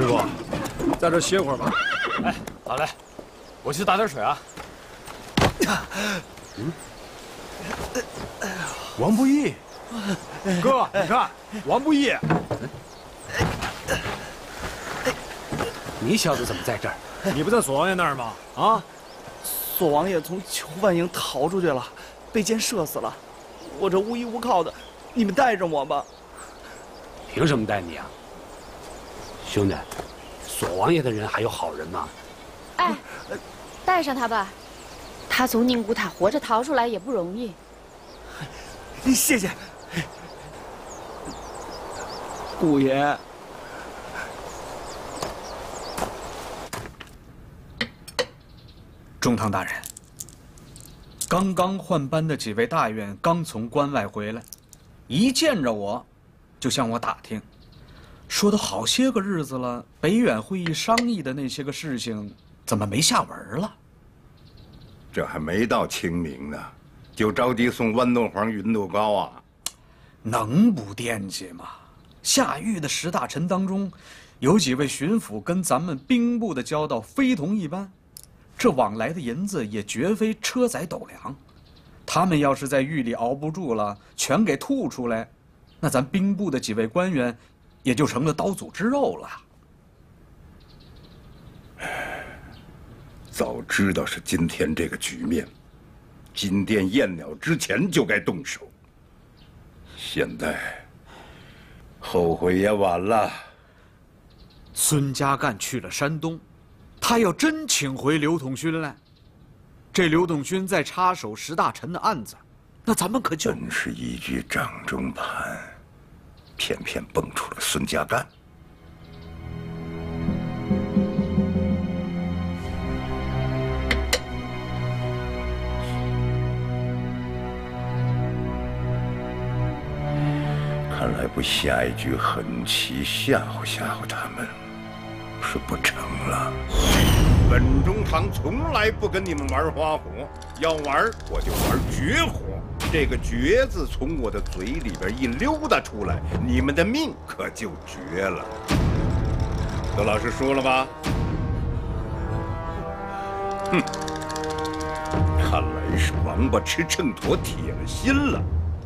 傅，在这歇会儿吧。 哎，好嘞，我去打点水啊。 王不义，哥，你看，王不义， 你小子怎么在这儿？ 你不在索王爷那儿吗？啊？ 索王爷从囚犯营逃出去了，被箭射死了。我这无依无靠的，你们带着我吧。 凭什么带你啊？兄弟，索王爷的人还有好人吗？ 哎，带上他吧，他从宁古塔活着逃出来也不容易。 谢谢，顾爷。 中堂大人，刚刚换班的几位大员刚从关外回来，一见着我，就向我打听，说都好些个日子了，北远会议商议的那些个事情，怎么没下文了？ 这还没到清明呢，就着急送豌豆黄、芸豆糕啊？ 能不惦记吗？下狱的10大臣当中，有几位巡抚跟咱们兵部的交道非同一般。这往来的银子也绝非车载斗量，他们要是在狱里熬不住了，全给吐出来，那咱兵部的几位官员也就成了刀俎之肉了。 早知道是今天这个局面，金殿燕鸟之前就该动手。现在后悔也晚了。 孙家淦去了山东。他要真请回刘统勋来，这刘统勋再插手10大臣的案子，那咱们可就真是一局掌中盘，偏偏蹦出了孙家淦。看来不下一局狠棋吓唬吓唬他们，是不成了。本中堂从来不跟你们玩花火，要玩我就玩绝活。这个“绝”字从我的嘴里边一溜达出来，你们的命可就绝了。窦老师输了吧？哼，看来是王八吃秤砣铁了心了。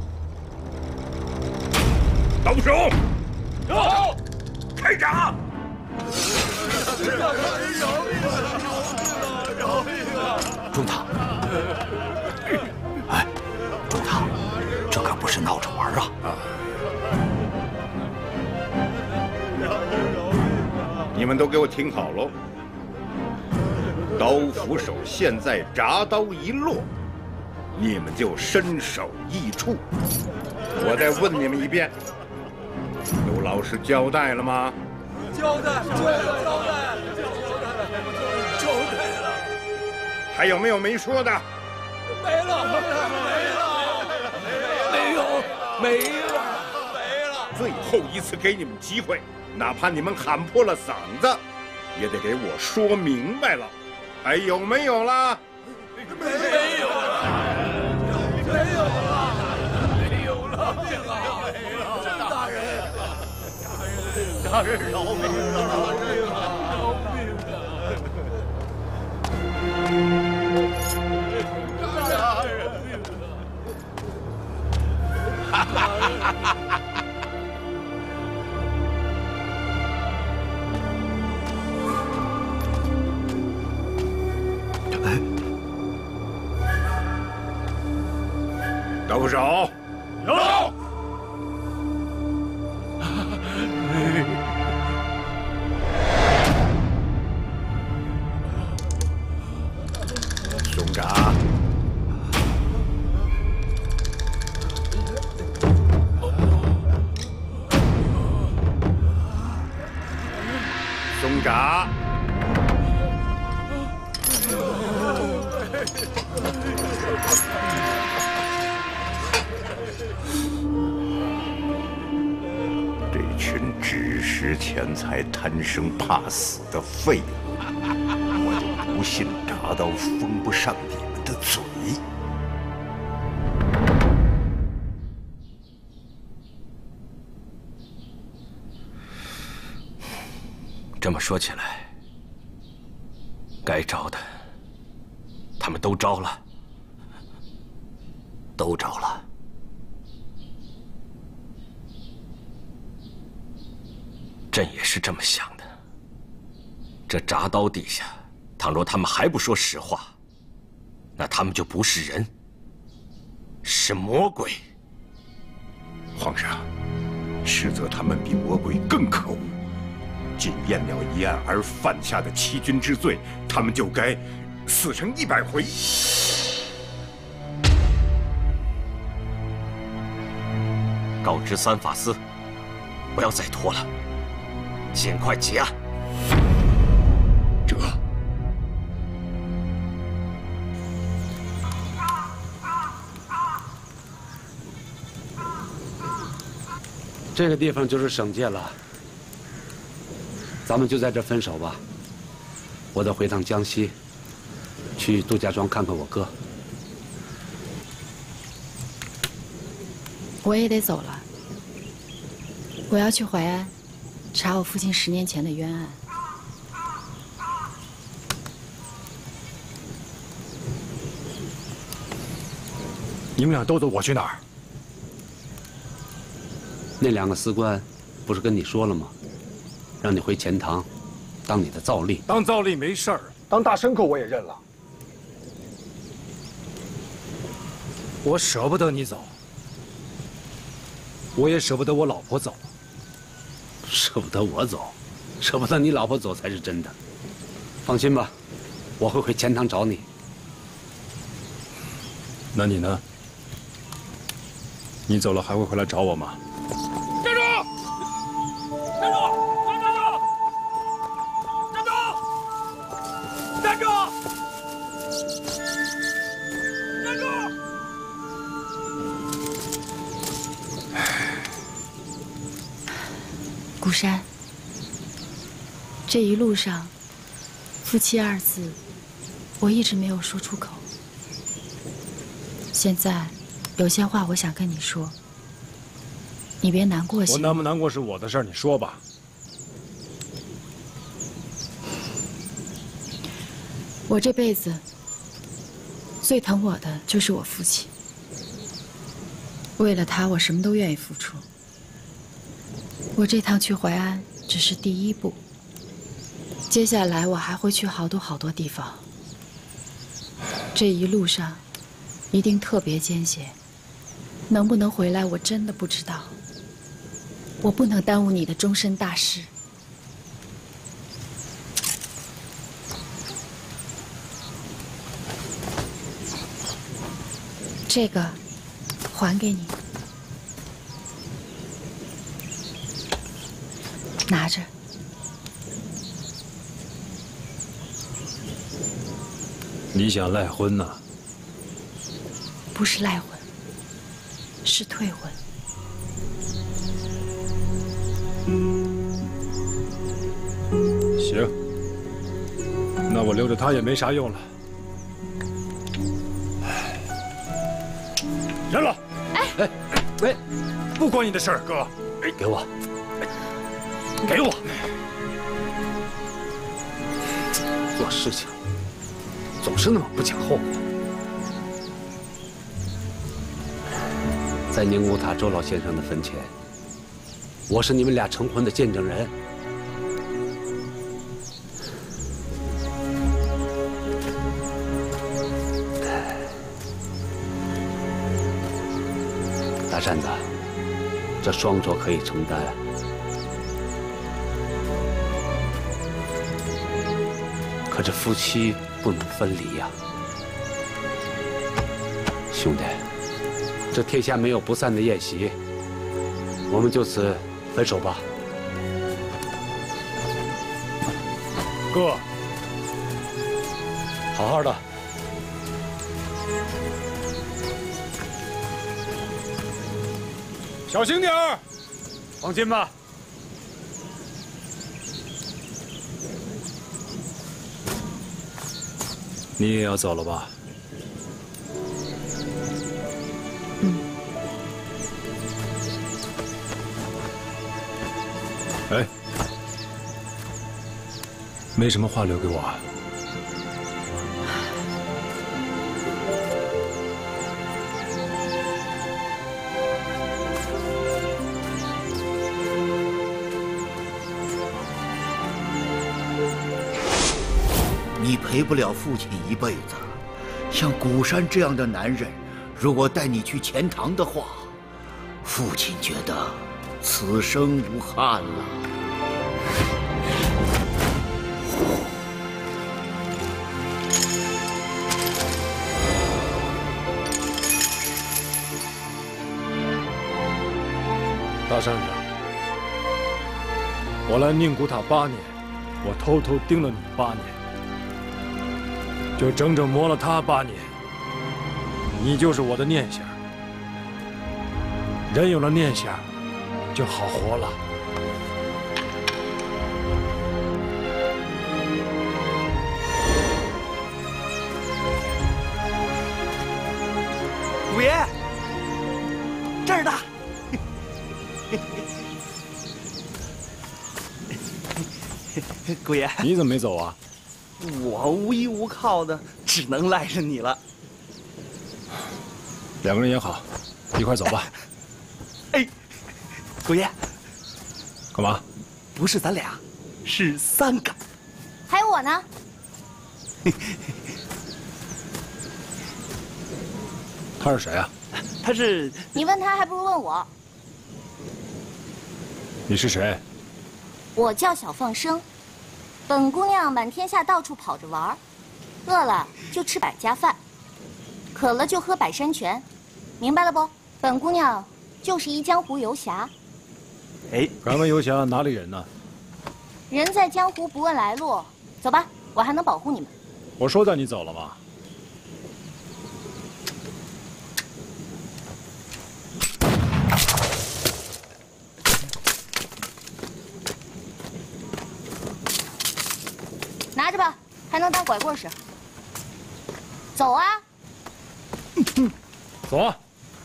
刀手，有，开打！ 中堂，哎，中堂，这可不是闹着玩啊！ 你们都给我听好喽！刀斧手现在铡刀一落，你们就身首异处。我再问你们一遍，都老实交代了吗？ 交代了。 还有没有没说的？ 没了。 最后一次给你们机会，哪怕你们喊破了嗓子，也得给我说明白了。还有没有啦？ 没有了。大人饶命啊！ 刀斧手， 有。 松铡，松铡。这群只识钱财、贪生怕死的废物，我就不信铡刀封不上你们的嘴。 这么说起来，该招的，他们都招了，都招了。朕也是这么想的。这铡刀底下，倘若他们还不说实话，那他们就不是人，是魔鬼。 皇上，实则他们比魔鬼更可恶。仅验了一案而犯下的欺君之罪，他们就该死成100回。 告知三法司，不要再拖了，尽快结案。 这。 这个地方就是省界了，咱们就在这分手吧。我得回趟江西，去杜家庄看看我哥。 我也得走了，我要去淮安，查我父亲10年前的冤案。 你们俩都走，我去哪儿？ 那2个司官不是跟你说了吗？让你回钱塘，当你的皂吏。 当皂吏没事儿，当大牲口我也认了。我舍不得你走，我也舍不得我老婆走。 舍不得我走，舍不得你老婆走才是真的。放心吧，我会回钱塘找你。 那你呢？你走了还会回来找我吗？ 站住！站住！站住！站住！站住！ 谷山，这一路上，夫妻2字，我一直没有说出口。现在，有些话我想跟你说，你别难过行吗？ 我难不难过是我的事儿，你说吧。 我这辈子最疼我的就是我父亲，为了他，我什么都愿意付出。我这趟去淮安只是第1步，接下来我还会去好多地方。这一路上一定特别艰险，能不能回来我真的不知道。我不能耽误你的终身大事。这个还给你，拿着。 你想赖婚呐？ 不是赖婚，是退婚。 行，那我留着他也没啥用了。认了。哎，不关你的事儿，哥。 给我，给我。做事情总是那么不讲后果。在宁古塔周老先生的坟前，我是你们俩成婚的见证人。大扇子，这双手可以承担，可这夫妻不能分离呀。兄弟，这天下没有不散的宴席，我们就此分手吧。 哥， 好好的。 小心点儿。 放心吧。 你也要走了吧？哎， 没什么话留给我啊？ 你陪不了父亲一辈子，像古山这样的男人，如果带你去钱塘的话，父亲觉得此生无憾了。 大山上，我来宁古塔8年，我偷偷盯了你8年。 就整整磨了他8年，你就是我的念想。人有了念想，就好活了。 五爷，这儿的。姑爷， 你怎么没走啊？ 我无依无靠的，只能赖着你了。 2个人也好，一块走吧。 哎，姑爷， 干嘛？ 不是咱俩，是3个。 还有我呢。 他是谁啊？ 他是…… 你问他还不如问我。 你是谁？ 我叫小放生。 本姑娘满天下到处跑着玩，饿了就吃百家饭，渴了就喝百山泉，明白了不？本姑娘就是一江湖游侠。 哎， 敢问游侠哪里人呢？ 人在江湖不问来路，走吧，我还能保护你们。 我说带你走了吗？ 拿着吧，还能当拐棍使。走啊！ 走啊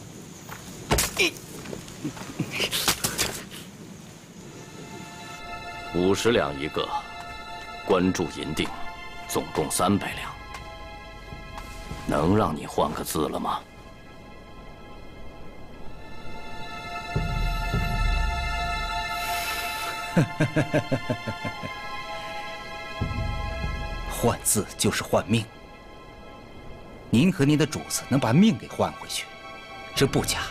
！50两一个，关注银锭，总共300两。能让你换个字了吗？ 换字就是换命。您和您的主子能把命给换回去，这不假。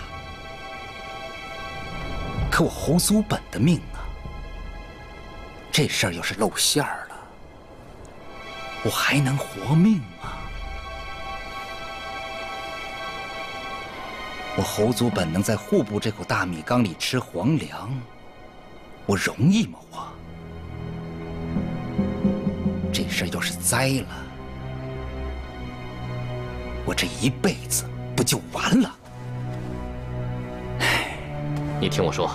可我侯祖本的命呢？这事儿要是露馅儿了，我还能活命吗？我侯祖本能在户部这口大米缸里吃皇粮，我容易吗？这事儿要是栽了，我这一辈子不就完了？ 你听我说，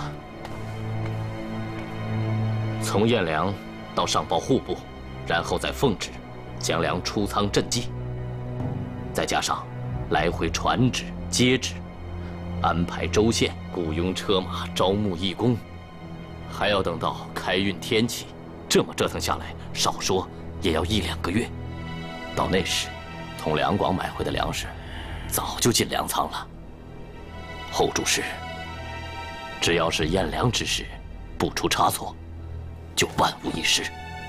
从验粮到上报户部，然后再奉旨将粮出仓赈济，再加上来回传旨、接旨，安排州县、雇佣车马、招募义工，还要等到开运天气，这么折腾下来，少说也要1、2个月。到那时，从两广买回的粮食早就进粮仓了。后主事，只要是验粮之时不出差错，就万无一失。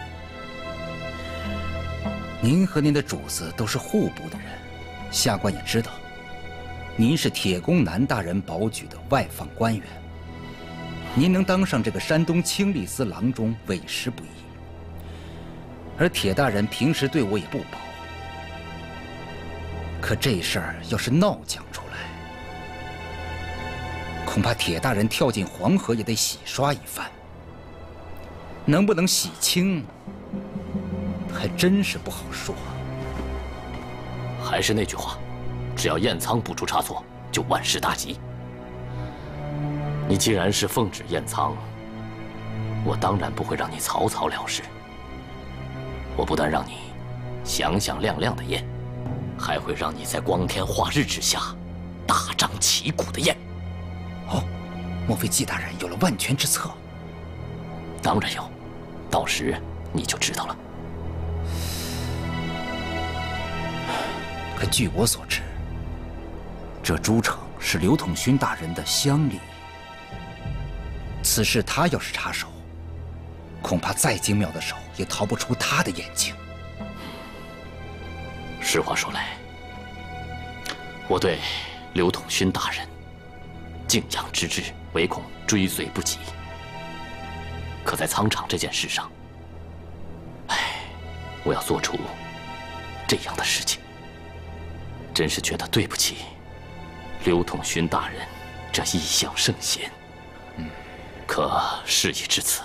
您和您的主子都是户部的人，下官也知道，您是铁公南大人保举的外放官员，您能当上这个山东清吏司郎中，委实不易。而铁大人平时对我也不薄，可这事儿要是闹讲出来，恐怕铁大人跳进黄河也得洗刷一番。能不能洗清，还真是不好说。 还是那句话，只要验仓不出差错，就万事大吉。你既然是奉旨验仓，我当然不会让你草草了事。我不但让你响响亮亮的验，还会让你在光天化日之下大张旗鼓的验。 哦，莫非纪大人有了万全之策？ 当然有，到时你就知道了。 可据我所知，这朱城是刘统勋大人的乡里，此事他要是插手，恐怕再精妙的手也逃不出他的眼睛。 实话说来，我对刘统勋大人敬仰之至，唯恐追随不及。可在仓场这件事上，我要做出这样的事情，真是觉得对不起刘统勋大人这一向圣贤。可事已至此，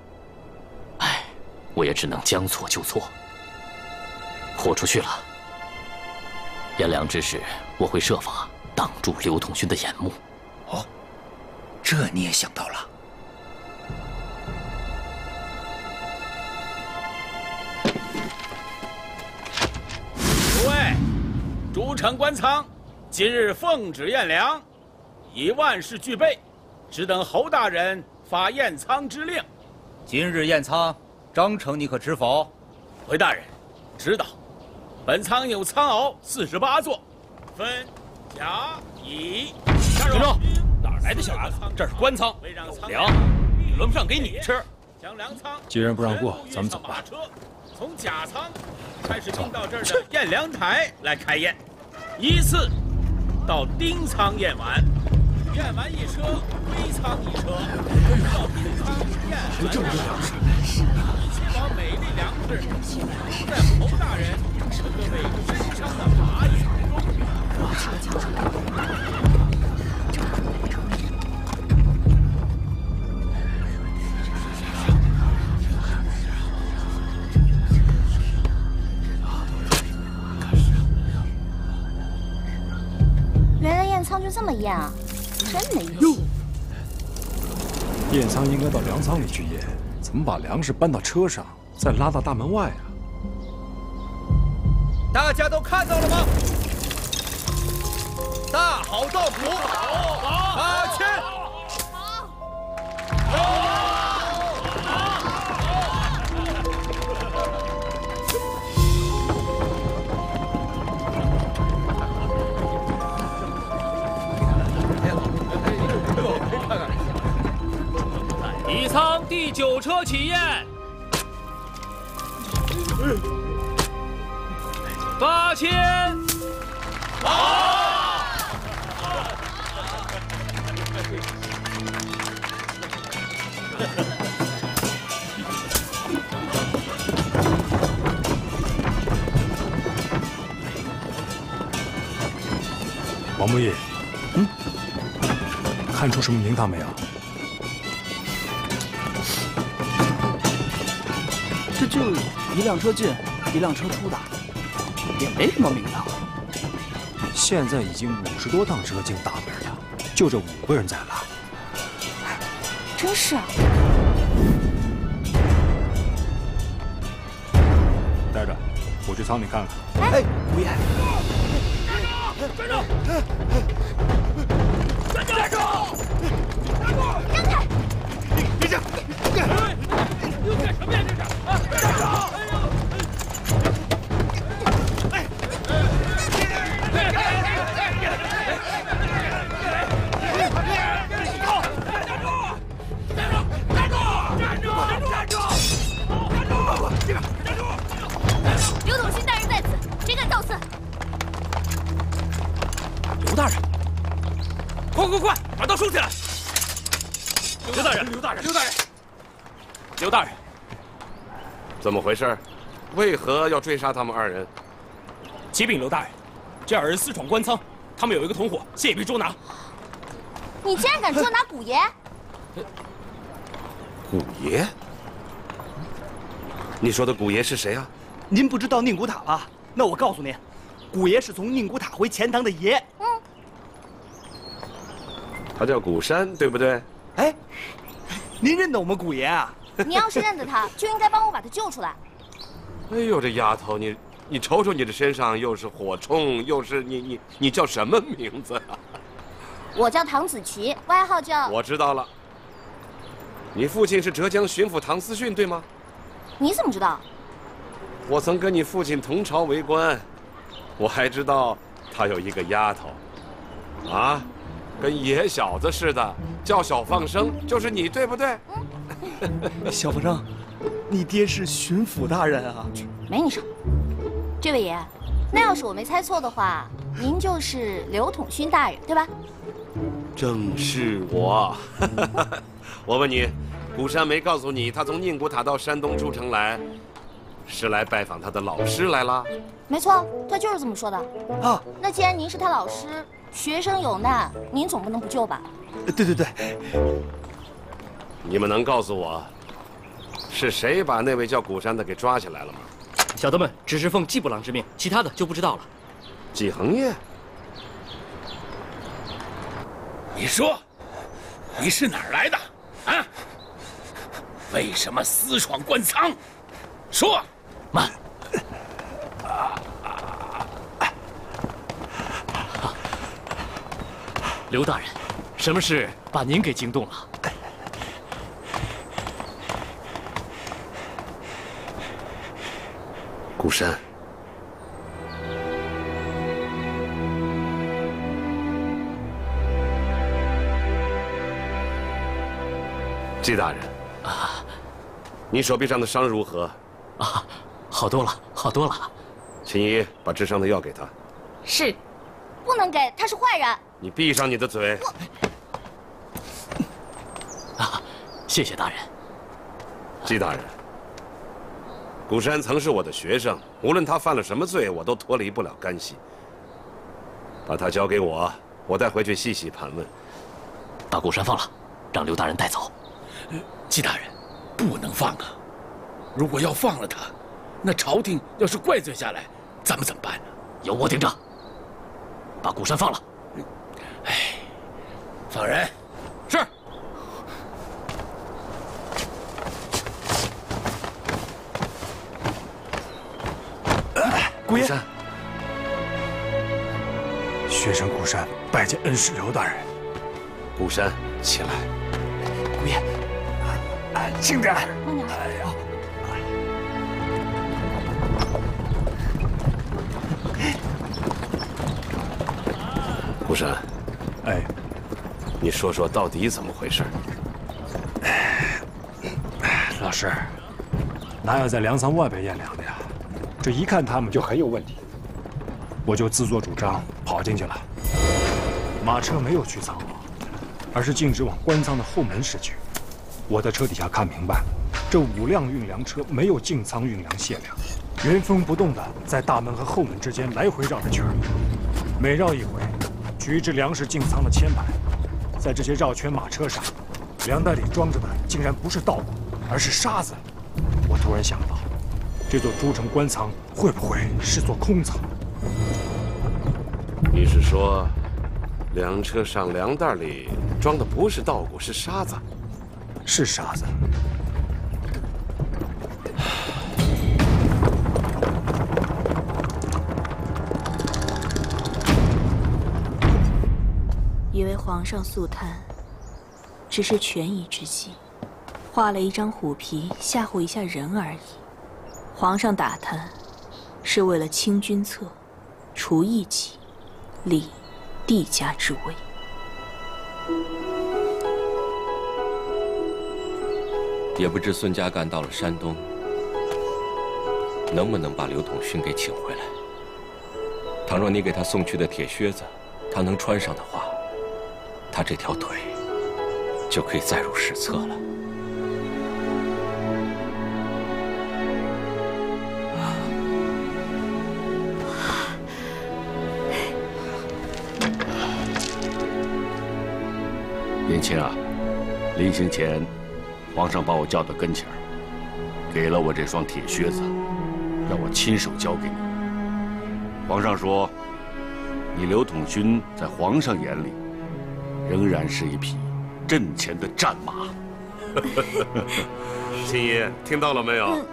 我也只能将错就错，豁出去了。颜良之事，我会设法挡住刘统勋的眼目。 哦，这你也想到了？ 诸位，诸城官仓今日奉旨验粮，已万事俱备，只等侯大人发验仓之令。 今日验仓，章程你可知否？ 回大人，知道。本仓有仓坳48座，分甲、乙。 听着，哪来的小丫头？这是官仓，有粮，轮不上给你吃。 将粮仓既然不让过，咱们走吧。 从甲仓开始运到这儿的验粮台来开验，依次到丁仓验完，验完一车，归仓一车，到丁仓验完粮食，以确保每粒粮食都在侯大人和各位身上的马眼中。 原来验仓就这么验啊，真没意思。 验仓应该到粮仓里去验，怎么把粮食搬到车上，再拉到大门外啊？ 大家都看到了吗？大好道谱，马前。乙仓第9车起验，8000。 王木易，看出什么名堂没有？ 这就一辆车进，一辆车出的，也没什么名堂。 现在已经50多趟车进大门了，就这5个人在拉。 真是。 带着，我去仓里看看。 哎，五爷， 站住！站住！站住！ 让开！ 别这样！你干什么呀？这是啊！站住！ 刘统勋大人在此，谁敢造次？ 刘大人，快，把刀收起来！刘大人，刘大人， 怎么回事？为何要追杀他们2人？ 启禀刘大人，这2人私闯官仓，他们有一个同伙，现已被捉拿。 你竟然敢捉拿古爷！ 古爷？你说的古爷是谁啊？ 您不知道宁古塔吧？那我告诉您，古爷是从宁古塔回钱塘的爷。 他叫古山，对不对？ 哎，您认得我们古爷啊？ 你要是认得他，就应该帮我把他救出来。 哎呦，这丫头，你瞅瞅你的身上，又是火铳，又是你叫什么名字啊？ 我叫唐子琪，外号叫…… 我知道了。你父亲是浙江巡抚唐思训，对吗？ 你怎么知道？ 我曾跟你父亲同朝为官， 我还知道他有一个丫头，啊，跟野小子似的，叫小放生，就是你，对不对？ 小放生，你爹是巡抚大人啊！ 没你事。这位爷，那要是我没猜错的话，您就是刘统勋大人，对吧？ 正是我。我问你，古山没告诉你，他从宁古塔到山东诸城来，是来拜访他的老师来了？ 没错，他就是这么说的。啊，那既然您是他老师，学生有难，您总不能不救吧？ 对对对。 你们能告诉我，是谁把那位叫古山的给抓起来了吗？ 小的们只是奉季部郎之命，其他的就不知道了。 季恒业， 你说，你是哪儿来的？啊？为什么私闯官仓？说， 慢。刘大人，什么事把您给惊动了？ 古山，季大人啊，你手臂上的伤如何？ 啊，好多了，好多了。 秦姨，把治伤的药给他。 是，不能给，他是坏人。 你闭上你的嘴！ 啊，谢谢大人。 季大人，古山曾是我的学生，无论他犯了什么罪，我都脱离不了干系。把他交给我，我带回去细细盘问。 把古山放了，让刘大人带走。 季大人，不能放啊！如果要放了他，那朝廷要是怪罪下来，咱们怎么办呢？ 有我顶着。把古山放了。 哎，放人。 是。 古爷，学生古山拜见恩师刘大人。 古山，起来。 古爷，轻点。 慢点。 哎呀！ 古山， 哎， 你说说到底怎么回事？ 老师，哪有在粮仓外边验粮的呀？这一看他们就很有问题，我就自作主张跑进去了。马车没有去仓房，而是径直往官仓的后门驶去。我在车底下看明白了，这5辆运粮车没有进仓运粮卸粮，原封不动的在大门和后门之间来回绕着圈儿，每绕一回，举一支粮食进仓的签牌。在这些绕圈马车上，粮袋里装着的竟然不是稻谷，而是沙子。我突然想到，这座诸城官仓会不会是座空仓？ 你是说，粮车上粮袋里装的不是稻谷，是沙子？ 是沙子。 以为皇上素贪，只是权宜之计，画了一张虎皮吓唬一下人而已。皇上打贪，是为了清君侧，除异己，立帝家之威。 也不知孙家干到了山东，能不能把刘统勋给请回来？倘若你给他送去的铁靴子，他能穿上的话，他这条腿就可以载入史册了。 年轻啊，临行前，皇上把我叫到跟前儿，给了我这双铁靴子，让我亲手交给你。皇上说，你刘统勋在皇上眼里，仍然是一匹阵前的战马。 亲爷，听到了没有？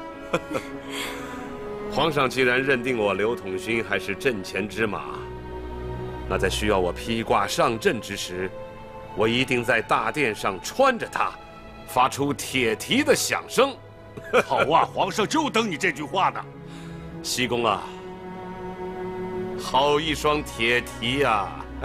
皇上既然认定我刘统勋还是阵前之马，那在需要我披挂上阵之时，我一定在大殿上穿着它，发出铁蹄的响声。 好啊，皇上就等你这句话呢。 西宫啊， 好一双铁蹄呀！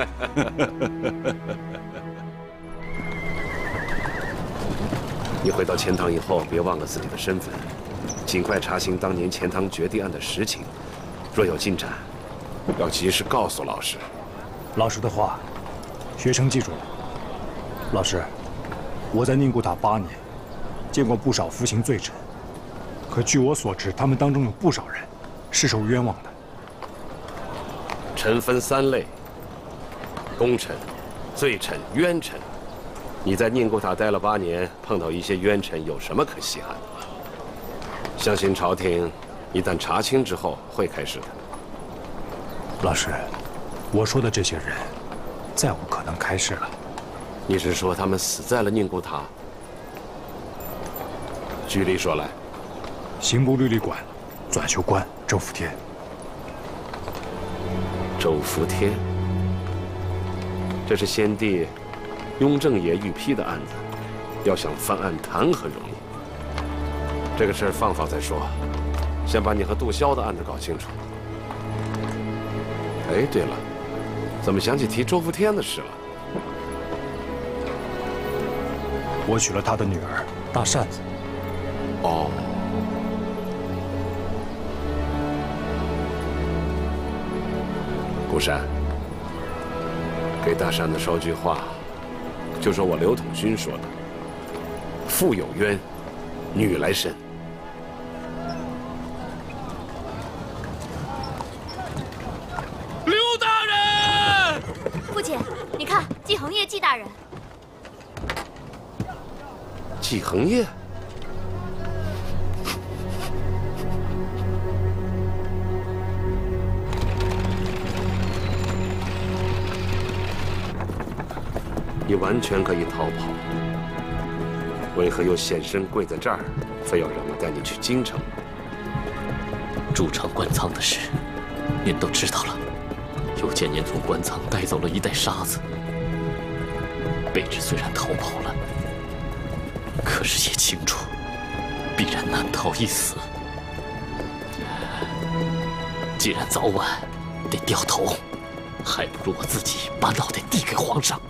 你回到钱塘以后，别忘了自己的身份，尽快查清当年钱塘掘地案的实情。若有进展，要及时告诉老师。 老师的话，学生记住了。老师，我在宁古塔8年，见过不少服刑罪臣，可据我所知，他们当中有不少人是受冤枉的。 臣分3类：功臣、罪臣、冤臣。你在宁古塔待了8年，碰到一些冤臣，有什么可稀罕的？相信朝廷一旦查清之后会开始的。 老师，我说的这些人，再无可能开释了。 你是说他们死在了宁古塔？举例说来， 刑部律例馆转修官周福天。 周福天，这是先帝雍正爷御批的案子，要想翻案谈何容易？这个事儿放再说，先把你和杜霄的案子搞清楚。哎，对了，怎么想起提周福天的事了？ 我娶了他的女儿大扇子。 哦。顾山，给大扇子捎句话，就说我刘统勋说的：“父有冤，女来审。” 刘大人， 父亲，你看季恒业季大人。 季恒业。你完全可以逃跑，为何又现身跪在这儿，非要让我带你去京城？ 驻城官仓的事，您都知道了。又见您从官仓带走了一袋沙子，卑职虽然逃跑了，可是也清楚，必然难逃一死。既然早晚得掉头，还不如我自己把脑袋递给皇上。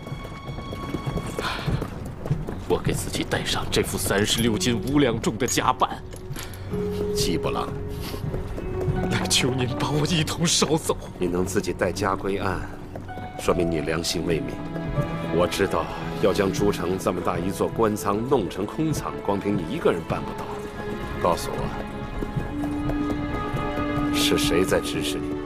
我给自己带上这副36斤5两重的甲板， 季伯郎， 来求您把我一同捎走。 你能自己带家归岸，说明你良心未泯。我知道要将诸城这么大一座官仓弄成空仓，光凭你一个人办不到。告诉我，是谁在指使你？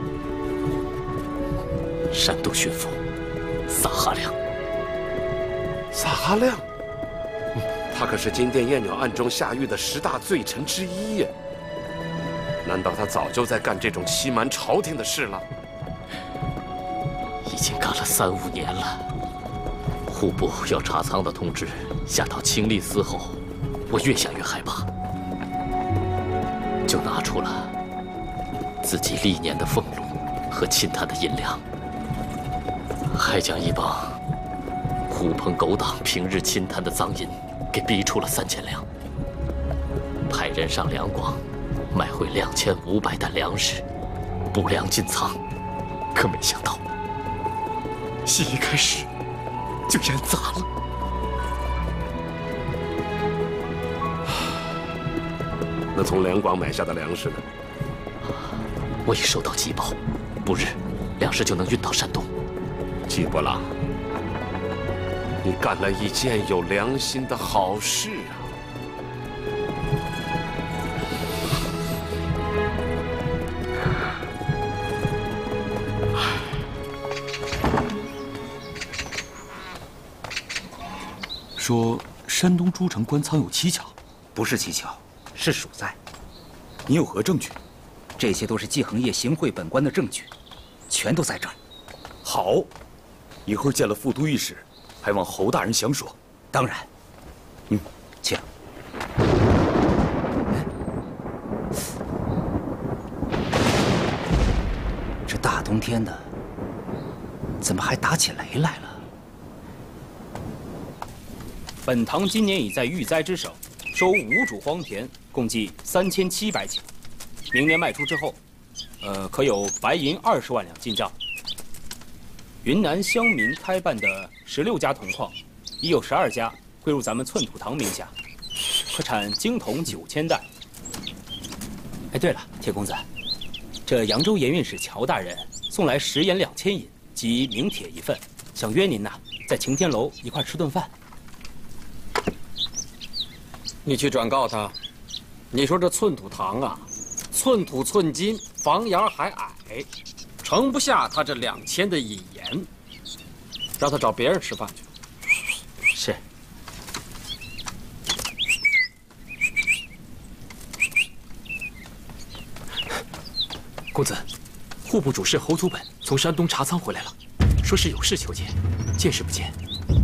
山东巡抚撒哈亮。 撒哈亮。他可是金殿燕鸟案中下狱的10大罪臣之一呀！难道他早就在干这种欺瞒朝廷的事了？ 已经干了3、5年了。户部要查仓的通知下到清吏司后，我越想越害怕，就拿出了自己历年的俸禄和钦探的银两，还将一帮狐朋狗党平日钦探的赃银给逼出了3000两，派人上两广买回2500担粮食，补粮进仓。可没想到，戏一开始就演砸了。 那从两广买下的粮食呢？ 我已收到急报，不日粮食就能运到山东。 季伯郎，你干了一件有良心的好事啊！ 说山东诸城官仓有蹊跷， 不是蹊跷，是鼠灾。 你有何证据？ 这些都是季恒业行贿本官的证据，全都在这儿。 好，一会儿见了副都御史，还望侯大人详说。 当然。请。这大冬天的，怎么还打起雷来了？ 本堂今年已在遇灾之省收5主荒田，共计3700顷。明年卖出之后， 可有白银20万两进账。云南乡民开办的16家铜矿，已有12家归入咱们寸土堂名下，可产精铜9000担。哎，对了，铁公子，这扬州盐运使乔大人送来10盐2000银及名帖1份，想约您呐，在晴天楼一块吃顿饭。 你去转告他，你说这寸土堂啊，寸土寸金，房檐还矮，盛不下他这2000的引盐，让他找别人吃饭去。 是。 公子，户部主事侯祖本从山东查仓回来了，说是有事求见，见是不见。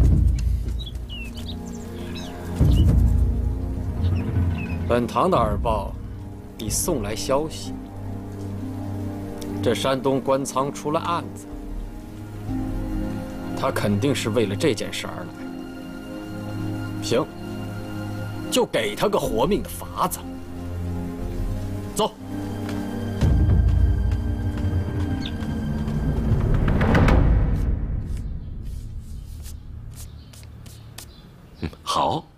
本堂的耳报已送来消息，这山东官仓出了案子，他肯定是为了这件事而来。行，就给他个活命的法子。走。 好。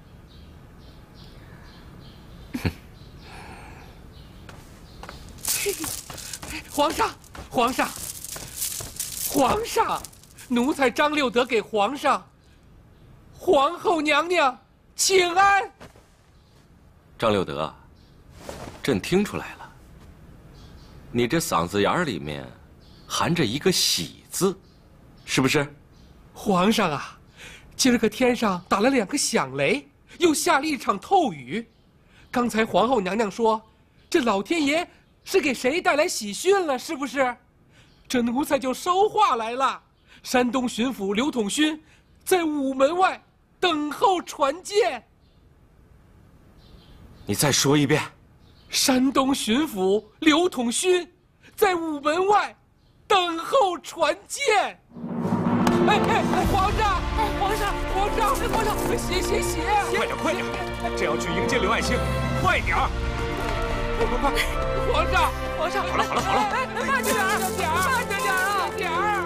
皇上，皇上，皇上，奴才张六德给皇上、皇后娘娘请安。 张六德，朕听出来了，你这嗓子眼里面含着一个喜字，是不是？ 皇上啊，今儿个天上打了2个响雷，又下了一场透雨。刚才皇后娘娘说，这老天爷是给谁带来喜讯了？是不是？这奴才就捎话来了。山东巡抚刘统勋在午门外等候传见。 你再说一遍。 山东巡抚刘统勋在午门外等候传见。哎，皇上，皇上，皇上，皇上，写！ 快点，快点！这要去迎接刘爱卿，快点儿！快！ 皇上，皇上， 好了！ 哎，慢点儿，慢点儿！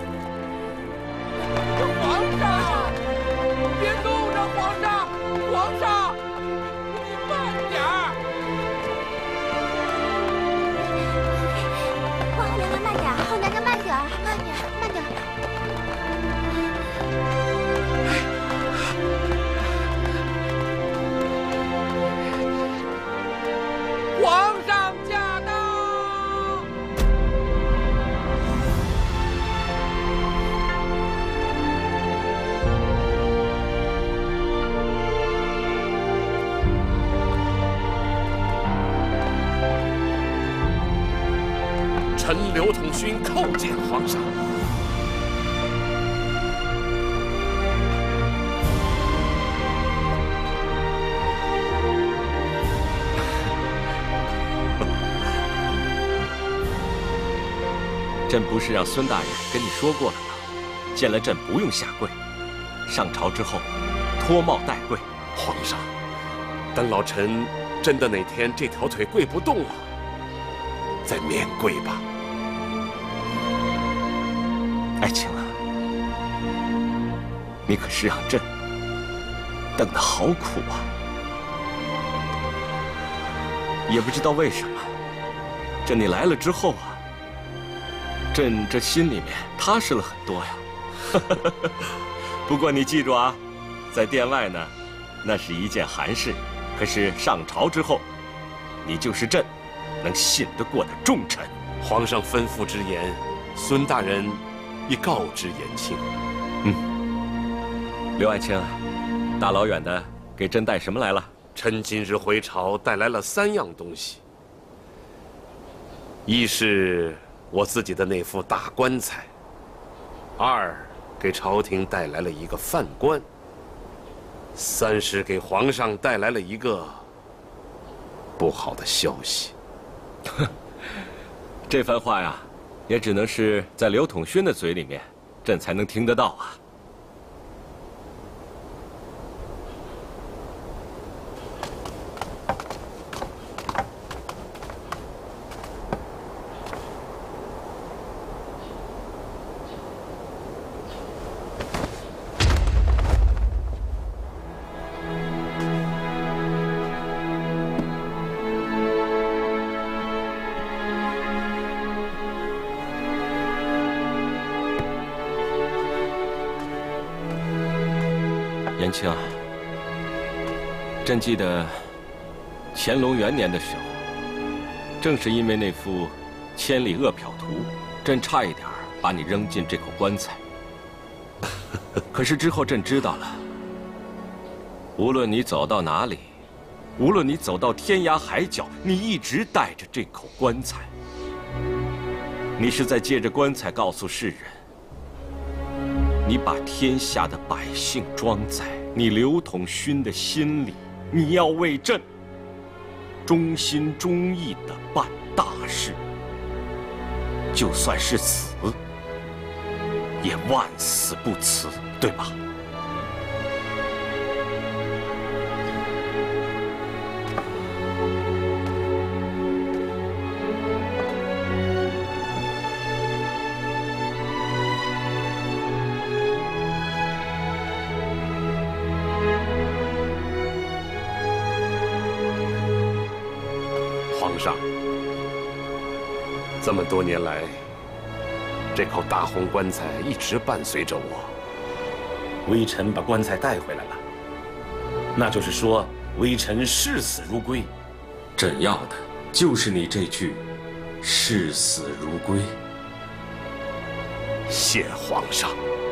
皇上，别动着，皇上，皇上，你慢点儿！ 皇后娘娘慢点儿，皇后娘娘慢点儿，慢点儿。 皇上驾到！ 臣刘统勋叩见皇上。 朕不是让孙大人跟你说过了吗？见了朕不用下跪，上朝之后脱帽戴跪。 皇上，等老臣真的哪天这条腿跪不动了，再免跪吧。 爱卿啊，你可是让朕等得好苦啊！也不知道为什么，这你来了之后啊，朕这心里面踏实了很多呀。不过你记住啊，在殿外呢，那是一件寒事；可是上朝之后，你就是朕能信得过的重臣。 皇上吩咐之言，孙大人已告知延庆。 刘爱卿，大老远的给朕带什么来了？ 臣今日回朝带来了3样东西，一是我自己的那副大棺材，2给朝廷带来了一个饭官，3是给皇上带来了一个不好的消息。 这番话呀，也只能是在刘统勋的嘴里面，朕才能听得到啊。 延庆，朕记得乾隆元年的时候，正是因为那幅《千里饿殍图》，朕差一点把你扔进这口棺材。可是之后朕知道了，无论你走到哪里，无论你走到天涯海角，你一直带着这口棺材。你是在借着棺材告诉世人，你把天下的百姓装在你刘统勋的心里，你要为朕忠心忠义地办大事，就算是死，也万死不辞，对吧？ 皇上，这么多年来，这口大红棺材一直伴随着我。 微臣把棺材带回来了，那就是说，微臣视死如归。 朕要的就是你这句“视死如归”。 谢皇上。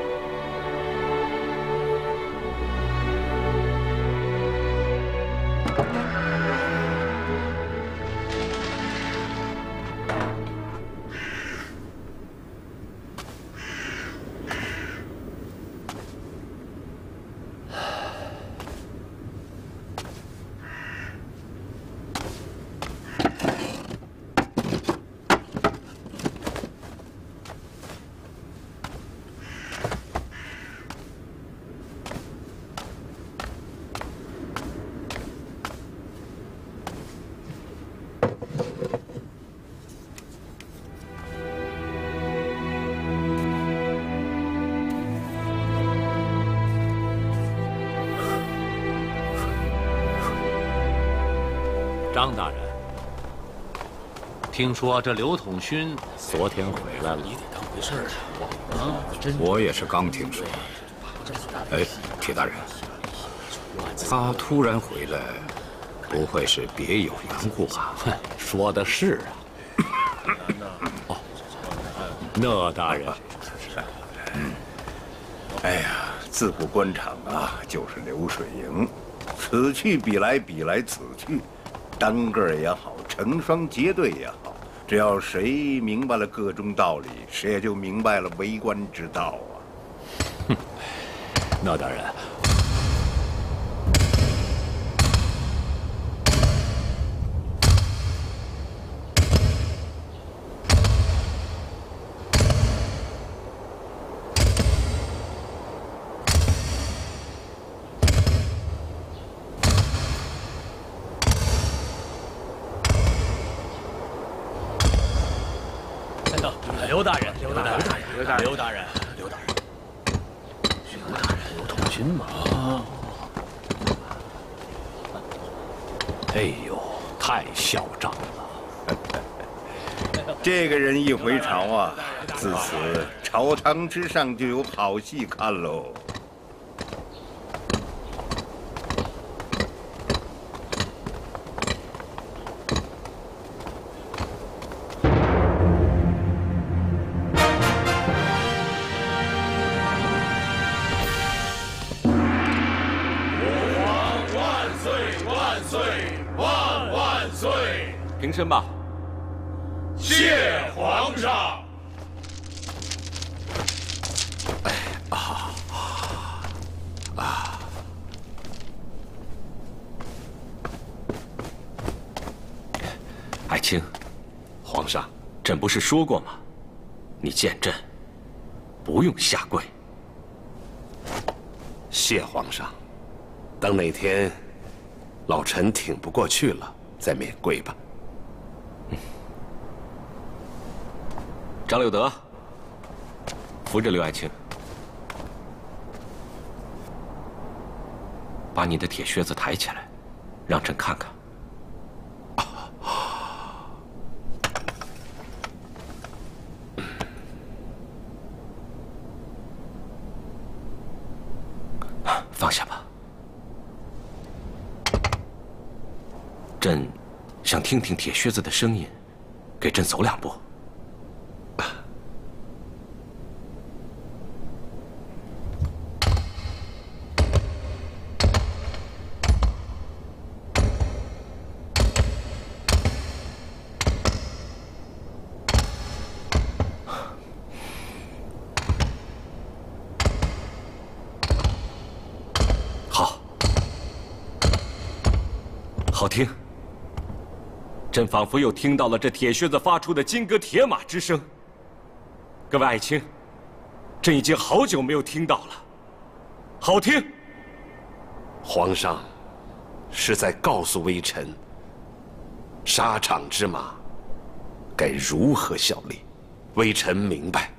张大人，听说这刘统勋昨天回来了，你得当回事啊！ 我也是刚听说。哎，铁大人，他突然回来，不会是别有缘故吧？ 说的是啊。哦，那大人， 哎呀，自古官场啊，就是流水营，此去彼来，彼来此去。单个也好，成双结对也好，只要谁明白了个中道理，谁也就明白了为官之道啊。 哼，那大人，刘大人，刘大人，刘大人，刘大人，刘大人，刘统勋嘛。哎呦，太嚣张了！ 这个人一回朝啊，自此朝堂之上就有好戏看喽。 平身吧。 谢皇上。 爱卿， 皇上， 朕不是说过吗？你见朕，不用下跪。 谢皇上，等哪天老臣挺不过去了，再免跪吧。 张六德，扶着刘爱卿，把你的铁靴子抬起来，让朕看看。 放下吧，朕想听听铁靴子的声音，给朕走2步。好听，朕仿佛又听到了这铁靴子发出的金戈铁马之声。各位爱卿，朕已经好久没有听到了，好听。 皇上是在告诉微臣，沙场之马该如何效力。微臣明白。